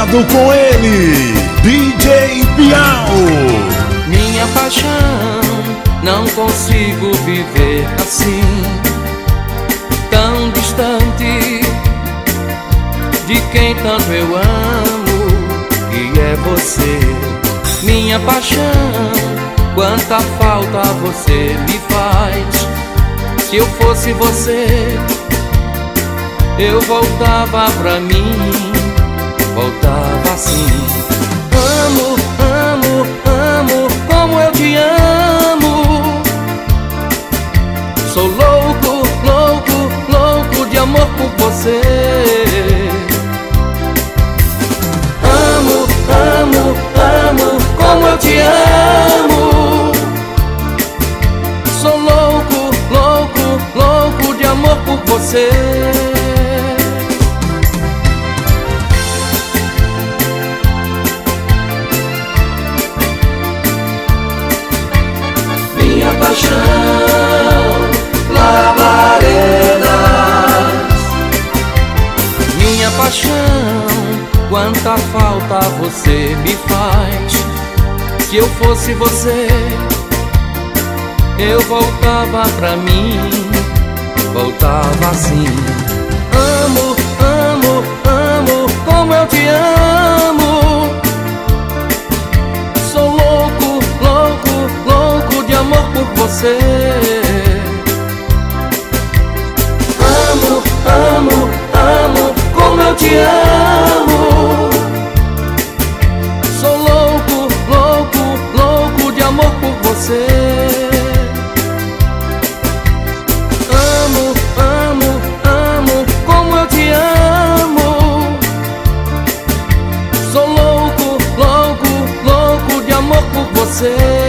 conectado com ele, DJ Piau. Minha paixão, não consigo viver assim, tão distante de quem tanto eu amo, que é você. Minha paixão, quanta falta você me faz. Se eu fosse você, eu voltava pra mim, voltava assim. Amo, amo, amo, como eu te amo. Sou louco, louco, louco de amor por você. Amo, amo, amo, como eu te amo. Sou louco, louco, louco de amor por você. Minha paixão, labaredas. Minha paixão, quanta falta você me faz. Se eu fosse você, eu voltava pra mim, voltava assim. Amo, amo, amo, como eu te amo. Sou louco, louco, louco de amor por você. Amo, amo, amo, como eu te amo. Sou louco, louco, louco de amor por você. Amo, amo, amo, como eu te amo. Sou louco, louco, louco de amor por você.